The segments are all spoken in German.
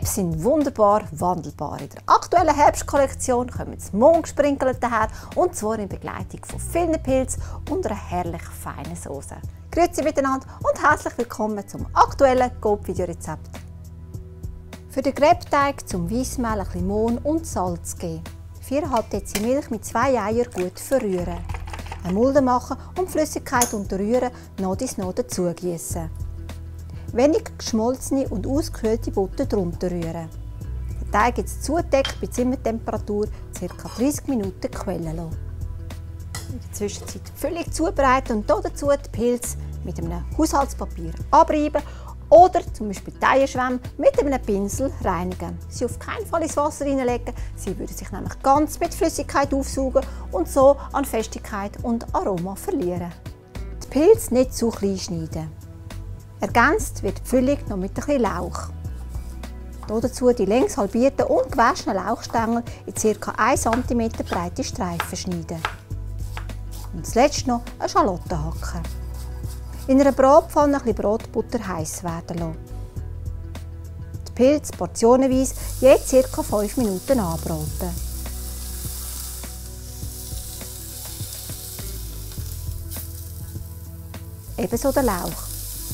Crepes sind wunderbar wandelbar. In der aktuellen Herbstkollektion kommen jetzt Mondgesprinkelte daher, und zwar in Begleitung von vielen Pilzen und einer herrlich feinen Sauce. Grüezi miteinander und herzlich willkommen zum aktuellen Coop-Videorezept. Für den Crepe-Teig zum Weissmehl ein bisschen Mohn und Salz geben. 4,5 Dl Milch mit 2 Eiern gut verrühren. Eine Mulde machen und die Flüssigkeit unterrühren, noch dazu gießen. Wenig geschmolzene und ausgekühlte Butter drunter rühren. Den Teig jetzt zugedeckt bei Zimmertemperatur ca. 30 Minuten quellen lassen. In der Zwischenzeit völlig zubereiten und dazu die Pilze mit einem Haushaltspapier abreiben oder zum Beispiel die Eierschwämme mit einem Pinsel reinigen. Sie auf keinen Fall ins Wasser hineinlegen, sie würden sich nämlich ganz mit Flüssigkeit aufsaugen und so an Festigkeit und Aroma verlieren. Die Pilze nicht zu klein schneiden. Ergänzt wird die Füllung noch mit etwas Lauch. Dazu die längs halbierten und gewaschenen Lauchstängel in ca. 1 cm breite Streifen schneiden. Und zuletzt noch eine Schalotte hacken. In einer Bratpfanne ein bisschen Brotbutter heiß werden lassen. Die Pilze portionenweise je ca. 5 Minuten anbraten. Ebenso der Lauch.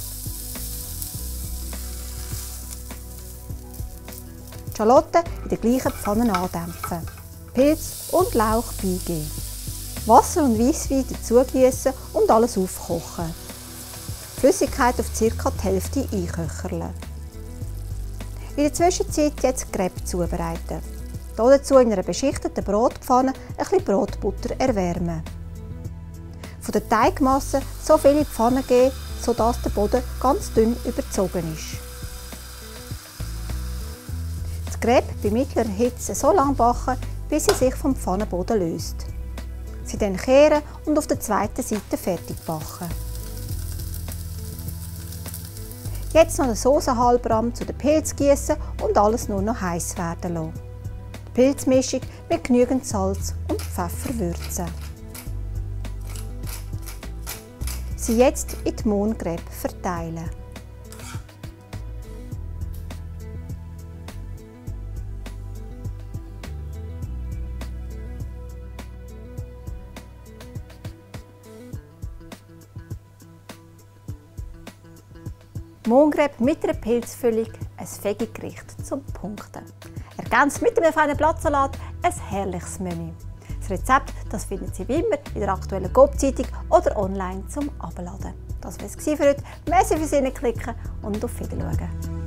Die Schalotte in der gleichen Pfanne andämpfen. Pilz und Lauch beigeben. Wasser und Weisswein dazugießen und alles aufkochen. Die Flüssigkeit auf ca. die Hälfte einköcheln. In der Zwischenzeit jetzt Crepe zubereiten. Dazu in einer beschichteten Brotpfanne ein bisschen Brotbutter erwärmen. Von der Teigmasse so viel in die Pfanne geben, sodass der Boden ganz dünn überzogen ist. Die Crepe bei mittlerer Hitze so lange backen, bis sie sich vom Pfannenboden löst. Sie dann kehren und auf der zweiten Seite fertig backen. Jetzt noch den Soßenhalbrahm zu den Pilzen gießen und alles nur noch heiß werden lassen. Die Pilzmischung mit genügend Salz und Pfeffer würzen. Sie jetzt in die Mohncrepe verteilen. Mohncrepe mit einer Pilzfüllung, ein Veggie-Gericht zum Punkten. Ergänzt mit einem feinen Blattsalat ein herrliches Menü. Das Rezept das finden Sie wie immer in der aktuellen Coop-Zeitung oder online zum Abladen. Das war es für heute. Merci fürs Hineinklicken und auf Wiedersehen.